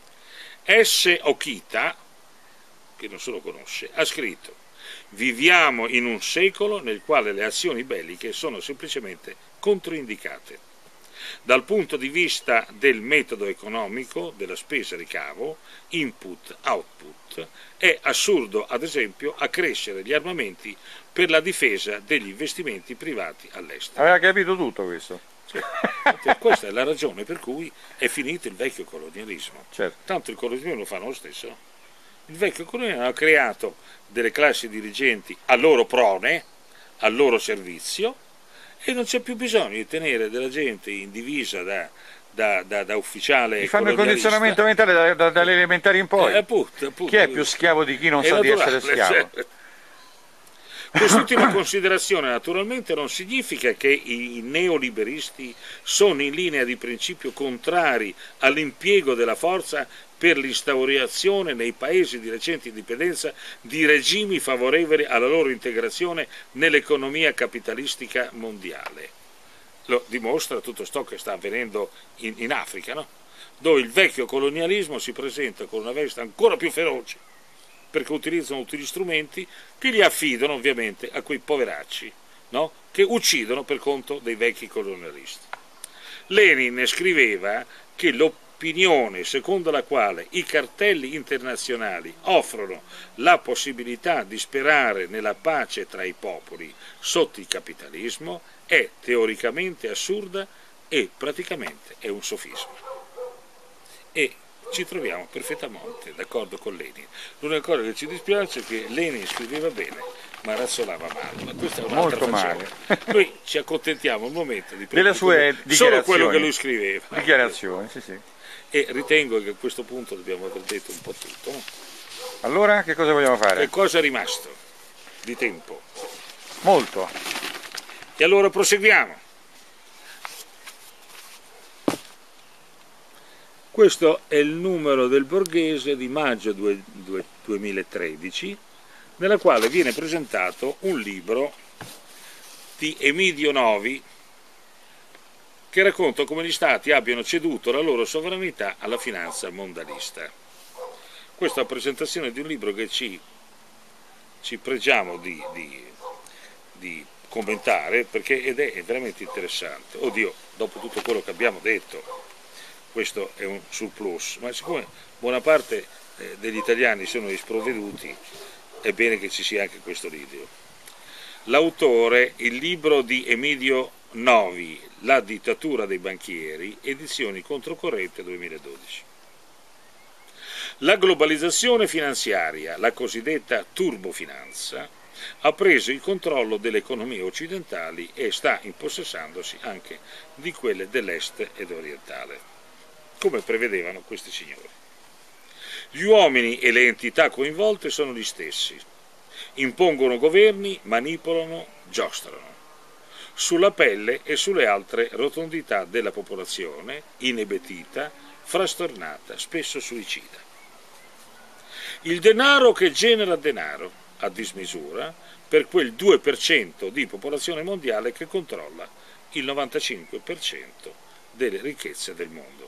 S. Okita, che non se lo conosce, ha scritto: viviamo in un secolo nel quale le azioni belliche sono semplicemente controindicate. Dal punto di vista del metodo economico, della spesa-ricavo, input-output, è assurdo ad esempio accrescere gli armamenti per la difesa degli investimenti privati all'estero. Aveva capito tutto questo. Sì. Questa è la ragione per cui è finito il vecchio colonialismo. Certo. Tanto il colonialismo lo fanno lo stesso. Il vecchio colonialismo ha creato delle classi dirigenti a loro prone, al loro servizio, e non c'è più bisogno di tenere della gente in divisa da, da, da, da ufficiale. Gli fanno il condizionamento mentale da, da, dalle elementari in poi. Eh, appunto, appunto. Chi è più schiavo di chi non è sa naturale, di essere schiavo? Cioè. Quest'ultima considerazione naturalmente non significa che i neoliberisti sono in linea di principio contrari all'impiego della forza per l'instaurazione nei paesi di recente indipendenza di regimi favorevoli alla loro integrazione nell'economia capitalistica mondiale. Lo dimostra tutto ciò che sta avvenendo in, in Africa, no? Dove il vecchio colonialismo si presenta con una veste ancora più feroce, perché utilizzano tutti gli strumenti che li affidano ovviamente a quei poveracci, no? Che uccidono per conto dei vecchi colonialisti. Lenin scriveva che l'opinione secondo la quale i cartelli internazionali offrono la possibilità di sperare nella pace tra i popoli sotto il capitalismo è teoricamente assurda e praticamente è un sofisma. E ci troviamo perfettamente d'accordo con Lenin. L'unica cosa che ci dispiace è che Lenin scriveva bene, ma razzolava male. Ma questa è un'altra faccenda. Noi ci accontentiamo al momento di delle sue solo quello che lui scriveva. Dichiarazioni, sì, sì. E ritengo che a questo punto dobbiamo aver detto un po' tutto. No? Allora, che cosa vogliamo fare? Che cosa è rimasto di tempo? Molto. E allora proseguiamo. Questo è il numero del Borghese di maggio duemilatredici, nella quale viene presentato un libro di Emiddio Novi che racconta come gli stati abbiano ceduto la loro sovranità alla finanza mondialista. Questa è la presentazione di un libro che ci, ci pregiamo di, di, di commentare perché ed è veramente interessante. Oddio, dopo tutto quello che abbiamo detto, questo è un surplus, ma siccome buona parte eh, degli italiani sono sprovveduti, è bene che ci sia anche questo libro. L'autore, il libro di Emiddio Novi, La dittatura dei banchieri, edizioni controcorrente duemiladodici. La globalizzazione finanziaria, la cosiddetta turbofinanza, ha preso il controllo delle economie occidentali e sta impossessandosi anche di quelle dell'est ed orientale, come prevedevano questi signori. Gli uomini e le entità coinvolte sono gli stessi, impongono governi, manipolano, giostrano, sulla pelle e sulle altre rotondità della popolazione, inebetita, frastornata, spesso suicida. Il denaro che genera denaro, a dismisura, per quel due per cento di popolazione mondiale che controlla il novantacinque per cento delle ricchezze del mondo.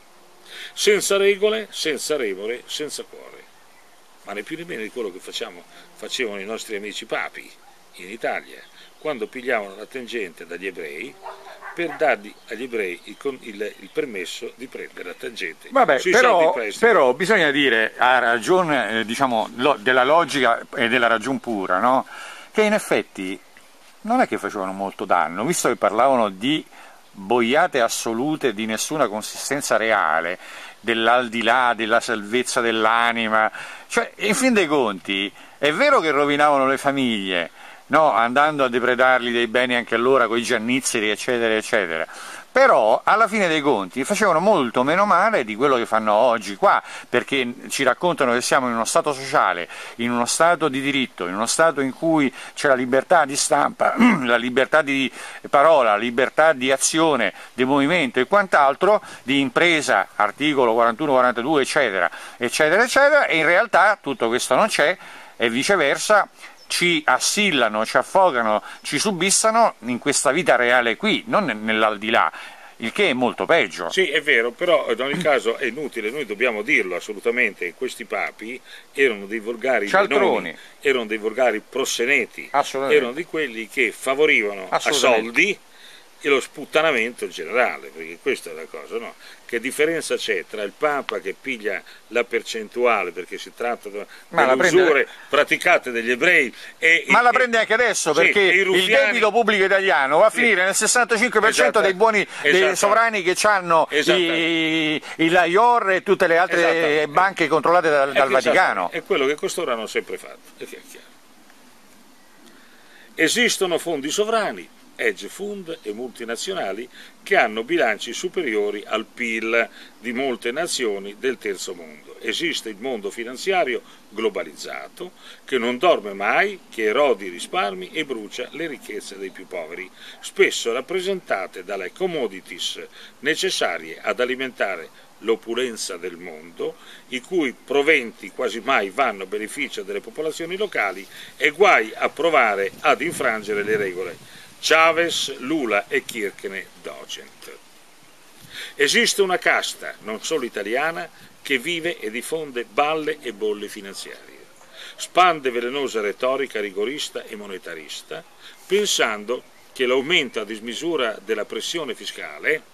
Senza regole, senza remore, senza cuore. Ma né più né meno di quello che facciamo, facevano i nostri amici papi in Italia, quando pigliavano la tangente dagli ebrei per dargli agli ebrei il, il, il permesso di prendere la tangente. Vabbè, però, però bisogna dire, ha ragione, eh, diciamo, lo, della logica e della ragion pura, no? Che in effetti non è che facevano molto danno, visto che parlavano di boiate assolute di nessuna consistenza reale, dell'aldilà, della salvezza dell'anima, cioè in fin dei conti è vero che rovinavano le famiglie, no? Andando a depredarli dei beni anche allora con i giannizzeri eccetera eccetera, però alla fine dei conti facevano molto meno male di quello che fanno oggi qua, perché ci raccontano che siamo in uno stato sociale, in uno stato di diritto, in uno stato in cui c'è la libertà di stampa, la libertà di parola, la libertà di azione, di movimento e quant'altro, di impresa, articolo quarantuno quarantadue eccetera eccetera eccetera, e in realtà tutto questo non c'è e viceversa ci assillano, ci affogano, ci subissano in questa vita reale qui, non nell'aldilà, il che è molto peggio. Sì, è vero, però in ogni caso è inutile, noi dobbiamo dirlo assolutamente, questi papi erano dei volgari cialtroni, erano dei volgari prosseneti, erano di quelli che favorivano a soldi e lo sputtanamento in generale, perché questa è la cosa, no? Che differenza c'è tra il Papa che piglia la percentuale perché si tratta di usure praticate dagli ebrei e ma il, la prende anche adesso, sì, perché il debito pubblico italiano va a finire, sì, nel sessantacinque per cento esatto, dei buoni esatto, dei sovrani che hanno i, i I O R e tutte le altre banche controllate dal, dal Vaticano. È quello che costoro hanno sempre fatto. È chiaro. Esistono fondi sovrani, hedge fund e multinazionali che hanno bilanci superiori al P I L di molte nazioni del terzo mondo. Esiste il mondo finanziario globalizzato che non dorme mai, che erode i risparmi e brucia le ricchezze dei più poveri, spesso rappresentate dalle commodities necessarie ad alimentare l'opulenza del mondo, i cui proventi quasi mai vanno a beneficio delle popolazioni locali e guai a provare ad infrangere le regole. Chavez, Lula e Kirchner Docent. Esiste una casta, non solo italiana, che vive e diffonde balle e bolle finanziarie. Spande velenosa retorica rigorista e monetarista, pensando che l'aumento a dismisura della pressione fiscale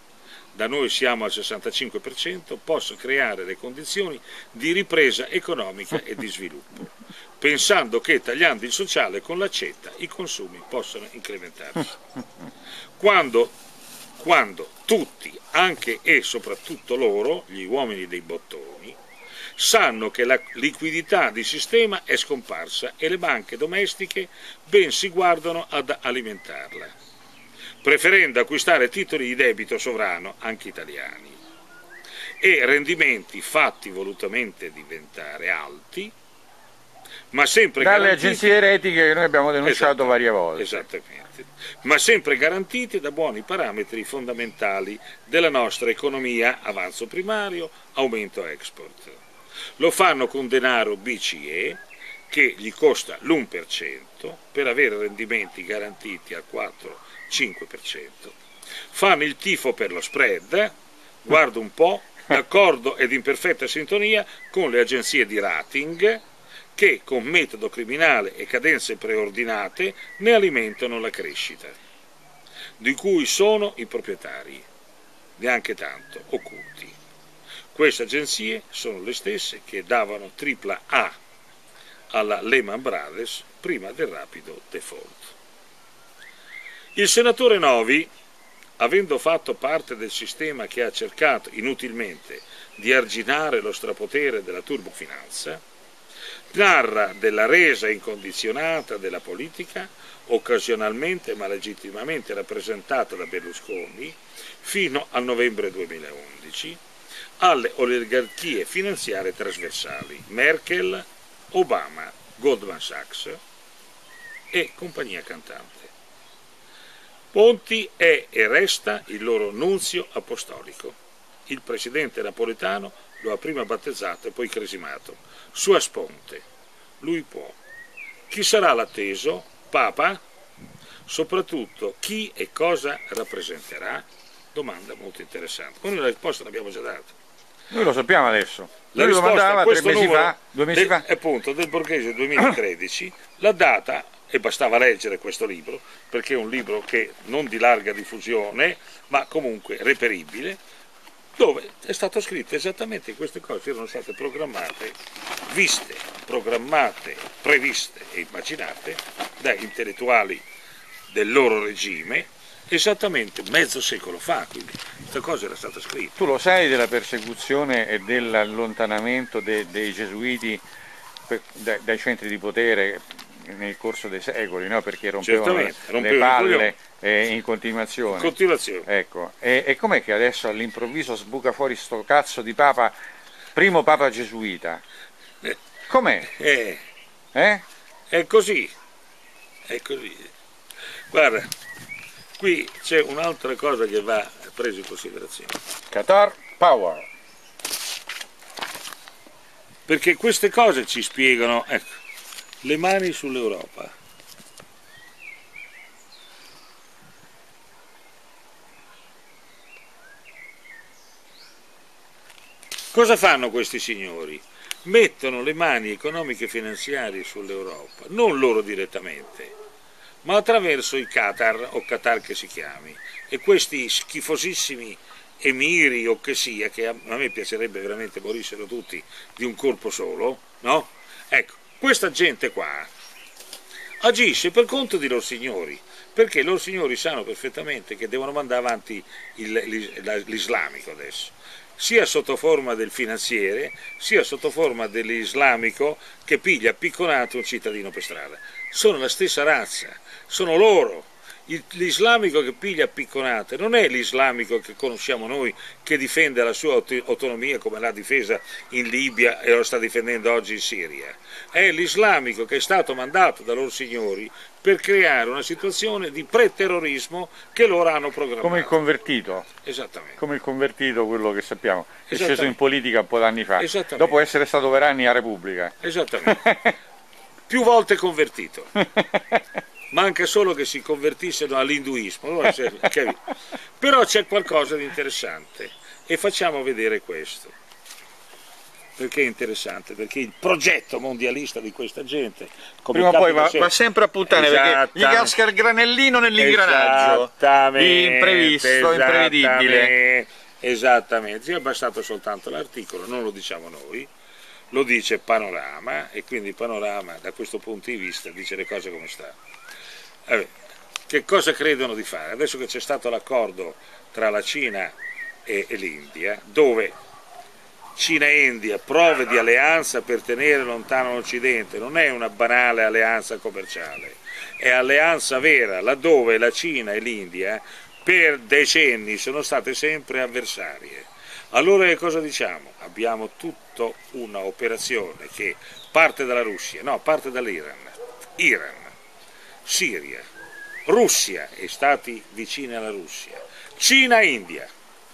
da noi siamo al sessantacinque per cento, possa creare le condizioni di ripresa economica e di sviluppo, pensando che tagliando il sociale con l'accetta i consumi possano incrementarsi. Quando, quando tutti, anche e soprattutto loro, gli uomini dei bottoni, sanno che la liquidità di sistema è scomparsa e le banche domestiche ben si guardano ad alimentarla, preferendo acquistare titoli di debito sovrano, anche italiani, e rendimenti fatti volutamente diventare alti, ma sempre dalle garantiti, agenzie eretiche che noi abbiamo denunciato varie volte. Esattamente, ma sempre garantiti da buoni parametri fondamentali della nostra economia: avanzo primario, aumento export. Lo fanno con denaro B C E che gli costa l'uno per cento per avere rendimenti garantiti al quattro cinque per cento. Fanno il tifo per lo spread, guarda un po', d'accordo ed in perfetta sintonia con le agenzie di rating che con metodo criminale e cadenze preordinate ne alimentano la crescita, di cui sono i proprietari, neanche tanto occulti. Queste agenzie sono le stesse che davano tripla A alla Lehman Brothers prima del rapido default. Il senatore Novi, avendo fatto parte del sistema che ha cercato inutilmente di arginare lo strapotere della turbofinanza, narra della resa incondizionata della politica, occasionalmente ma legittimamente rappresentata da Berlusconi, fino al novembre duemilaundici, alle oligarchie finanziarie trasversali, Merkel, Obama, Goldman Sachs e compagnia cantante. Ponti è e resta il loro nunzio apostolico. Il presidente napoletano lo ha prima battezzato e poi cresimato. Sua sponte. Lui può. Chi sarà l'atteso? Papa? Soprattutto chi e cosa rappresenterà? Domanda molto interessante. Con la risposta l'abbiamo già data. Noi lo sappiamo adesso. La Lui lo mandava tre mesi numero, fa, due mesi de, fa. Appunto, del Borghese duemilatredici, la data, e bastava leggere questo libro, perché è un libro che non di larga diffusione, ma comunque reperibile, dove è stato scritto esattamente queste cose, erano state programmate, viste, programmate, previste e immaginate da intellettuali del loro regime, esattamente mezzo secolo fa, quindi questa cosa era stata scritta. Tu lo sai della persecuzione e dell'allontanamento de, dei gesuiti per, da, dai centri di potere nel corso dei secoli, no? Perché rompevano le, le palle eh, in continuazione. In continuazione. Ecco. E, e com'è che adesso all'improvviso sbuca fuori sto cazzo di papa, primo papa gesuita? Com'è? Eh, eh? È così, è così. Guarda, qui c'è un'altra cosa che va presa in considerazione. Qatar Power. Perché queste cose ci spiegano, ecco, le mani sull'Europa. Cosa fanno questi signori? Mettono le mani economiche e finanziarie sull'Europa, non loro direttamente, ma attraverso i Qatar, o Qatar che si chiami, e questi schifosissimi emiri o che sia, che a me piacerebbe veramente morissero tutti di un colpo solo, no? Ecco, questa gente qua agisce per conto di loro signori, perché loro signori sanno perfettamente che devono mandare avanti l'islamico adesso, sia sotto forma del finanziere, sia sotto forma dell'islamico che piglia picconato un cittadino per strada. Sono la stessa razza, sono loro. L'islamico che piglia picconate non è l'islamico che conosciamo noi, che difende la sua autonomia come l'ha difesa in Libia e lo sta difendendo oggi in Siria. È l'islamico che è stato mandato da loro signori per creare una situazione di pre-terrorismo che loro hanno programmato. Come il convertito. Esattamente. Come il convertito, quello che sappiamo, è sceso in politica un po' d'anni fa, dopo essere stato per anni a Repubblica. Esattamente. Più volte convertito. Manca solo che si convertissero all'induismo, però c'è qualcosa di interessante e facciamo vedere questo. Perché è interessante? Perché il progetto mondialista di questa gente prima o poi va, va sempre a puttane, perché gli casca il granellino nell'ingranaggio, esattamente, imprevisto, imprevedibile. Esattamente, ci è bastato soltanto l'articolo, non lo diciamo noi, lo dice Panorama, e quindi Panorama da questo punto di vista dice le cose come stanno. Vabbè, che cosa credono di fare? Adesso che c'è stato l'accordo tra la Cina e, e l'India, dove Cina e India, prove di alleanza per tenere lontano l'Occidente, non è una banale alleanza commerciale, è alleanza vera, laddove la Cina e l'India per decenni sono state sempre avversarie. Allora che cosa diciamo? Abbiamo tutta una operazione che parte dalla Russia, no, parte dall'Iran, Iran, Siria, Russia e stati vicini alla Russia, Cina e India.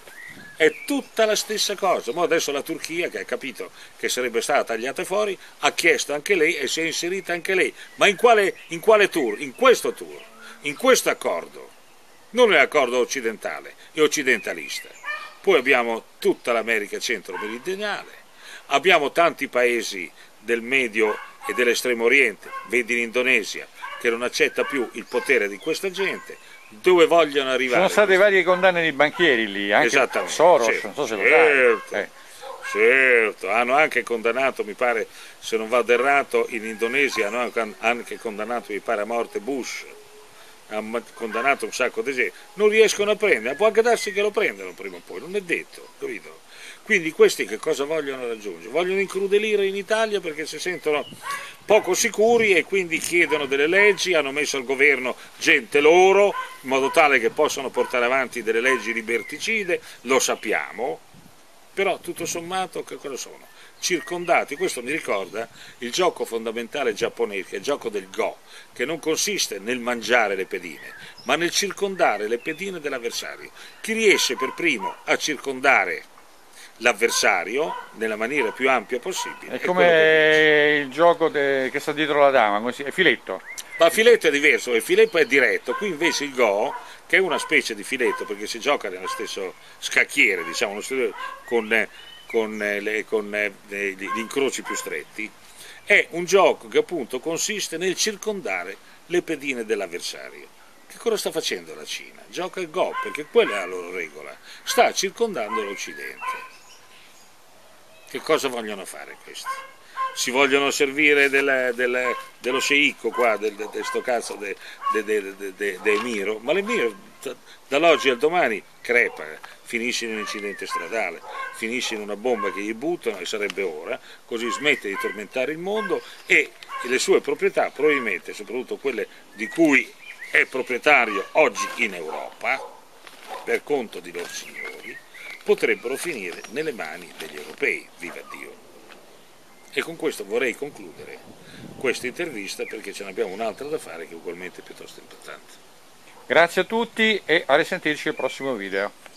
È tutta la stessa cosa. Ma adesso la Turchia, che ha capito che sarebbe stata tagliata fuori, ha chiesto anche lei e si è inserita anche lei. Ma in quale, in quale tour? In questo tour, in questo accordo, non nell'accordo occidentale e occidentalista. Poi abbiamo tutta l'America centro-meridionale, abbiamo tanti paesi del Medio e dell'Estremo Oriente, vedi l'Indonesia, che non accetta più il potere di questa gente. Dove vogliono arrivare? Sono state varie condanne di banchieri lì, anche Soros, certo, non so se certo, lo sai. Eh. Certo, hanno anche condannato, mi pare, se non vado errato, in Indonesia hanno anche condannato, mi pare, a morte Bush, hanno condannato un sacco di gente, non riescono a prendere, può anche darsi che lo prendano prima o poi, non è detto, capito? Quindi questi che cosa vogliono raggiungere? Vogliono incrudelire in Italia perché si sentono poco sicuri e quindi chiedono delle leggi, hanno messo al governo gente loro, in modo tale che possano portare avanti delle leggi liberticide, lo sappiamo, però tutto sommato che cosa sono? Circondati, questo mi ricorda il gioco fondamentale giapponese, che è il gioco del Go, che non consiste nel mangiare le pedine, ma nel circondare le pedine dell'avversario. Chi riesce per primo a circondare l'avversario nella maniera più ampia possibile. È come il gioco de... che sta dietro la dama, così, è filetto. Ma filetto è diverso, il filetto è diretto, qui invece il Go, che è una specie di filetto perché si gioca nello stesso scacchiere, diciamo, con, con, le, con gli incroci più stretti, è un gioco che appunto consiste nel circondare le pedine dell'avversario. Che cosa sta facendo la Cina? Gioca il Go, perché quella è la loro regola, sta circondando l'Occidente. Che cosa vogliono fare questi? Si vogliono servire del, del, dello sceicco qua, del, de, de sto cazzo de, de, de, de, de, de Emiro, ma l'Emiro dall'oggi al domani crepa, finisce in un incidente stradale, finisce in una bomba che gli buttano e sarebbe ora, così smette di tormentare il mondo e le sue proprietà, probabilmente, soprattutto quelle di cui è proprietario oggi in Europa, per conto di loro signori, potrebbero finire nelle mani degli europei, viva Dio. E con questo vorrei concludere questa intervista perché ce ne abbiamo un'altra da fare che è ugualmente piuttosto importante. Grazie a tutti e a risentirci al prossimo video.